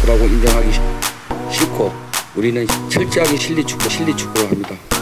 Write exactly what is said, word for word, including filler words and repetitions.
축구라고 인정하기 싫고 우리는 철저하게 실리 축구, 실리 축구를 합니다.